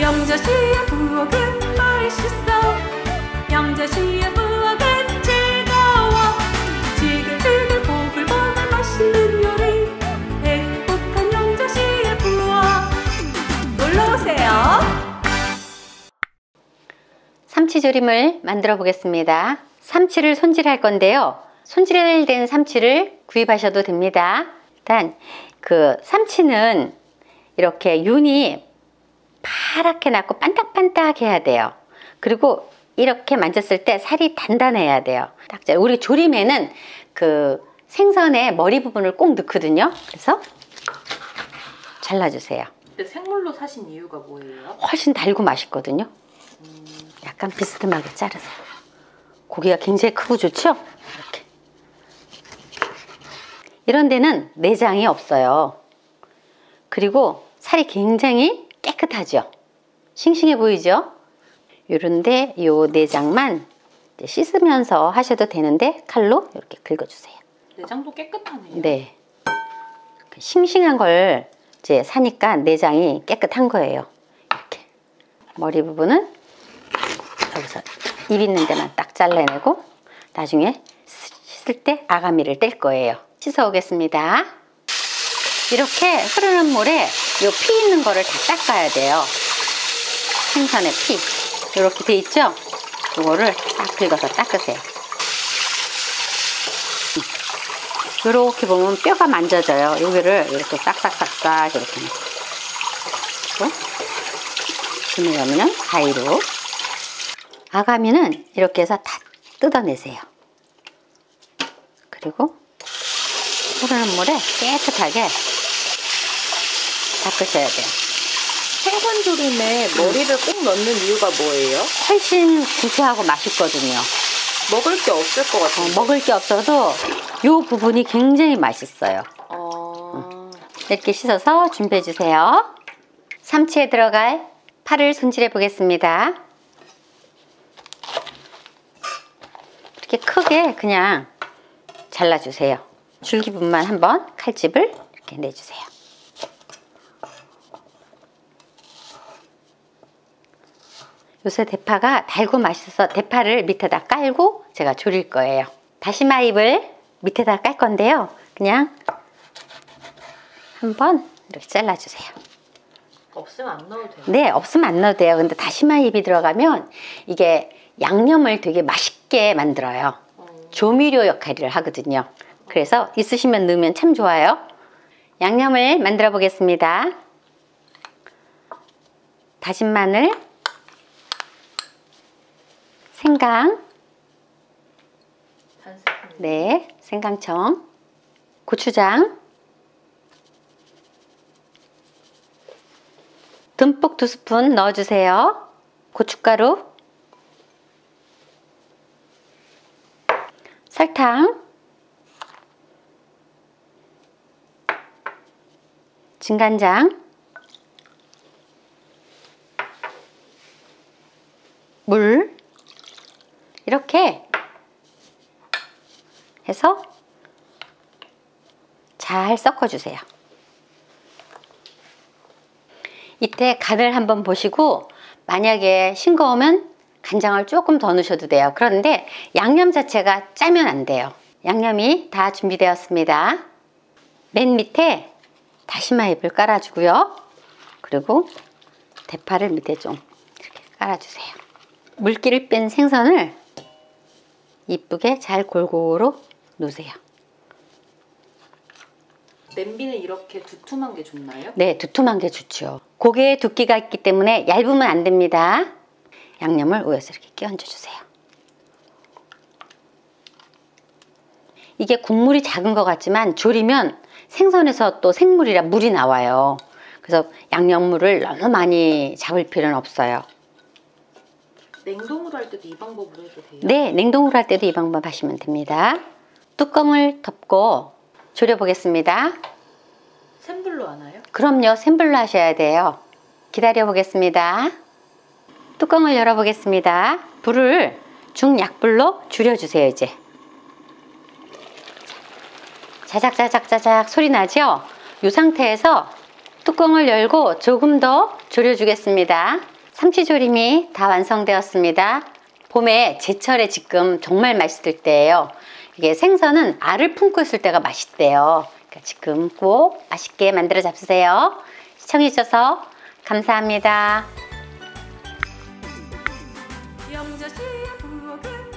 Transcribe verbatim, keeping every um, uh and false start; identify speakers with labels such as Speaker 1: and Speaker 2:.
Speaker 1: 영자씨의 부엌은 맛있어. 영자씨의 부엌은 즐거워. 지글지글 보글보글 맛있는 요리, 행복한 영자씨의 부엌. 놀러오세요.
Speaker 2: 삼치조림을 만들어 보겠습니다. 삼치를 손질할 건데요. 손질된 삼치를 구입하셔도 됩니다. 일단 그 삼치는 이렇게 윤이 파랗게 났고 반딱반딱 해야 돼요. 그리고 이렇게 만졌을 때 살이 단단해야 돼요. 딱 우리 조림에는 그 생선의 머리 부분을 꼭 넣거든요. 그래서 잘라주세요.
Speaker 3: 근데 생물로 사신 이유가 뭐예요?
Speaker 2: 훨씬 달고 맛있거든요. 음... 약간 비스듬하게 자르세요. 고기가 굉장히 크고 좋죠? 이렇게. 이런 데는 내장이 없어요. 그리고 살이 굉장히 깨끗하죠. 싱싱해 보이죠? 요런데 요 내장만 씻으면서 하셔도 되는데 칼로 이렇게 긁어주세요.
Speaker 3: 내장도 깨끗하네요.
Speaker 2: 네. 싱싱한 걸 이제 사니까 내장이 깨끗한 거예요. 이렇게. 머리 부분은 여기서 입 있는 데만 딱 잘라내고 나중에 씻을 때 아가미를 뗄 거예요. 씻어 오겠습니다. 이렇게 흐르는 물에 요 피 있는 거를 다 닦아야 돼요. 생선의 피 이렇게 돼 있죠? 이거를 딱 긁어서 닦으세요. 이렇게 보면 뼈가 만져져요. 여기를 이렇게 싹싹싹싹 이렇게 넣고 김에 넣으면 가위로. 아가미는 이렇게 해서 다 뜯어내세요. 그리고 흐르는 물에 깨끗하게 닦으셔야 돼요.
Speaker 3: 생선 조림에 머리를 꼭 넣는 이유가 뭐예요?
Speaker 2: 훨씬 구수하고 맛있거든요.
Speaker 3: 먹을 게 없을 것 같아요.
Speaker 2: 어, 먹을 게 없어도 이 부분이 굉장히 맛있어요.
Speaker 3: 어...
Speaker 2: 이렇게 씻어서 준비해 주세요. 삼치에 들어갈 파를 손질해 보겠습니다. 이렇게 크게 그냥 잘라주세요. 줄기 부분만 한번 칼집을 이렇게 내주세요. 요새 대파가 달고 맛있어서 대파를 밑에다 깔고 제가 졸일 거예요. 다시마 잎을 밑에다 깔 건데요. 그냥 한번 이렇게 잘라주세요.
Speaker 3: 없으면 안 넣어도 돼요?
Speaker 2: 네, 없으면 안 넣어도 돼요. 근데 다시마 잎이 들어가면 이게 양념을 되게 맛있게 만들어요. 조미료 역할을 하거든요. 그래서 있으시면 넣으면 참 좋아요. 양념을 만들어 보겠습니다. 다진 마늘, 생강, 네, 생강청, 고추장, 듬뿍 두 스푼 넣어주세요. 고춧가루, 설탕, 진간장, 물, 이렇게 해서 잘 섞어주세요. 이때 간을 한번 보시고 만약에 싱거우면 간장을 조금 더 넣으셔도 돼요. 그런데 양념 자체가 짜면 안 돼요. 양념이 다 준비되었습니다. 맨 밑에 다시마 잎을 깔아주고요. 그리고 대파를 밑에 좀 이렇게 깔아주세요. 물기를 뺀 생선을 이쁘게 잘 골고루 놓으세요.
Speaker 3: 냄비는 이렇게 두툼한 게 좋나요?
Speaker 2: 네, 두툼한 게 좋죠. 고기에 두께가 있기 때문에 얇으면 안 됩니다. 양념을 위에서 이렇게 끼얹어 주세요. 이게 국물이 작은 것 같지만 졸이면 생선에서 또 생물이라 물이 나와요. 그래서 양념물을 너무 많이 잡을 필요는 없어요.
Speaker 3: 냉동으로 할 때도 이 방법으로 해도 돼요?
Speaker 2: 네, 냉동으로 할 때도 이 방법 하시면 됩니다. 뚜껑을 덮고 졸여 보겠습니다.
Speaker 3: 센 불로 하나요?
Speaker 2: 그럼요, 센 불로 하셔야 돼요. 기다려 보겠습니다. 뚜껑을 열어 보겠습니다. 불을 중약불로 줄여주세요. 이제 자작자작자작 소리 나죠? 이 상태에서 뚜껑을 열고 조금 더 졸여 주겠습니다. 삼치조림이 다 완성되었습니다. 봄에 제철에 지금 정말 맛있을 때예요. 이게 생선은 알을 품고 있을 때가 맛있대요. 그러니까 지금 꼭 맛있게 만들어 잡수세요. 시청해 주셔서 감사합니다.
Speaker 1: 영자씨의 부엌은